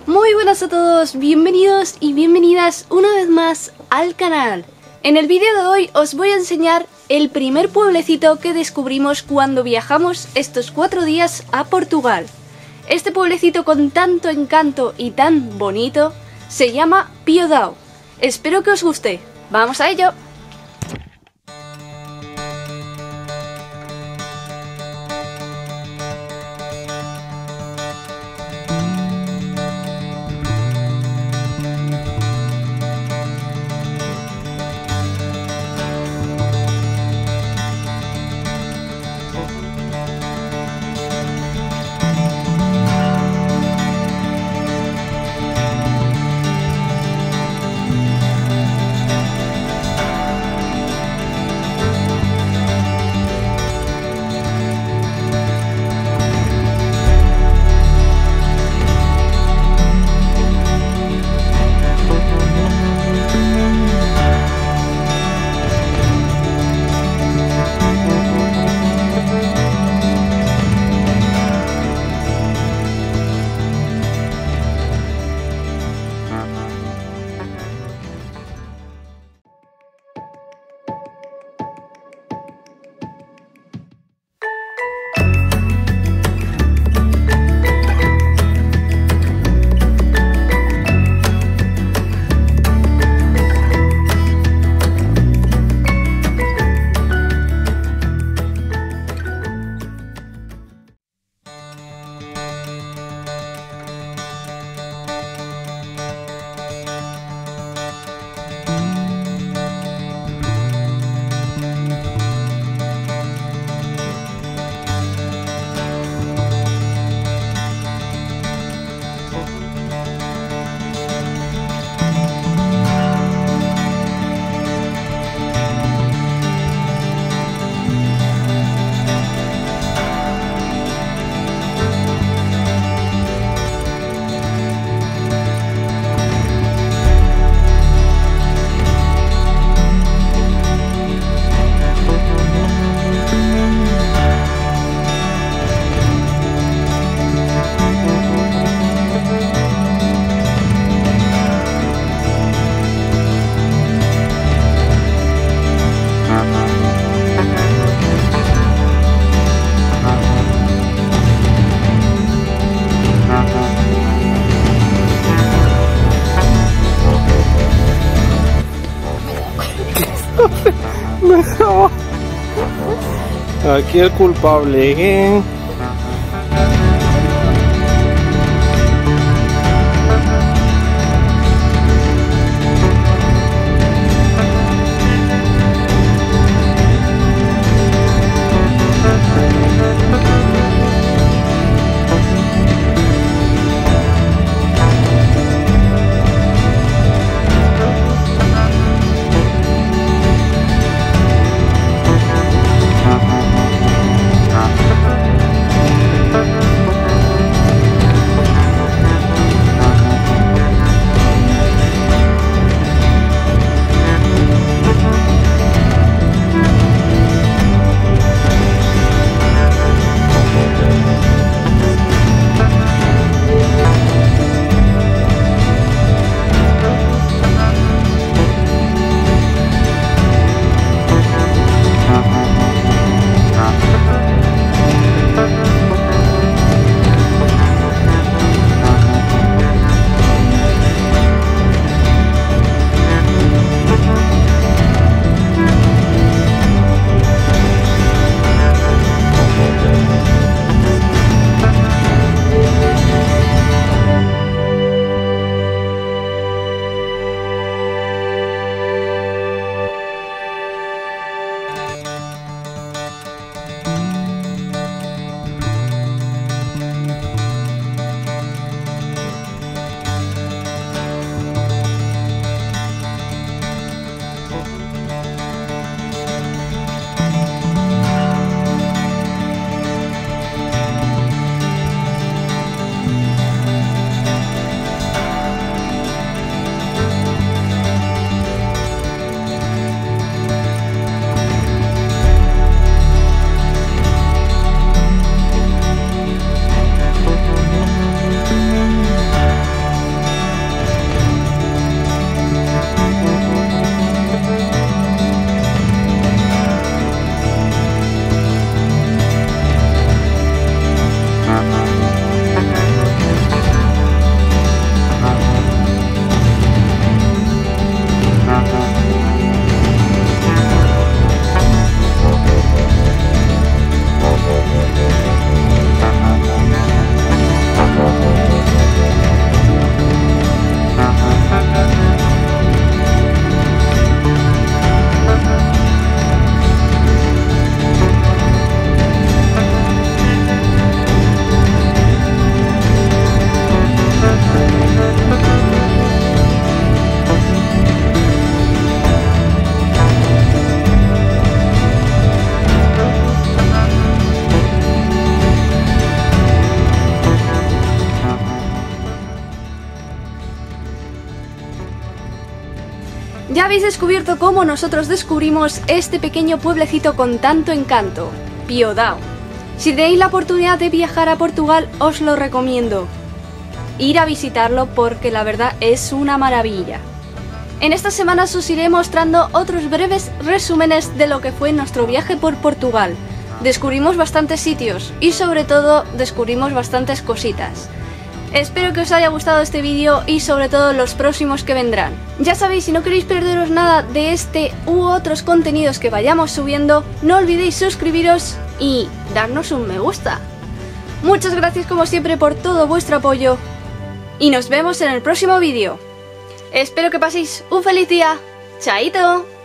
Muy buenas a todos, bienvenidos y bienvenidas una vez más al canal. En el vídeo de hoy os voy a enseñar el primer pueblecito que descubrimos cuando viajamos estos 4 días a Portugal. Este pueblecito con tanto encanto y tan bonito se llama Piodao. Espero que os guste. ¡Vamos a ello! No. Aquí el culpable, ¿eh? Ya habéis descubierto cómo nosotros descubrimos este pequeño pueblecito con tanto encanto, Piodao. Si tenéis la oportunidad de viajar a Portugal, os lo recomiendo. Ir a visitarlo porque la verdad es una maravilla. En estas semanas os iré mostrando otros breves resúmenes de lo que fue nuestro viaje por Portugal. Descubrimos bastantes sitios y sobre todo descubrimos bastantes cositas. Espero que os haya gustado este vídeo y sobre todo los próximos que vendrán. Ya sabéis, si no queréis perderos nada de este u otros contenidos que vayamos subiendo, no olvidéis suscribiros y darnos un me gusta. Muchas gracias como siempre por todo vuestro apoyo y nos vemos en el próximo vídeo. Espero que paséis un feliz día. ¡Chaito!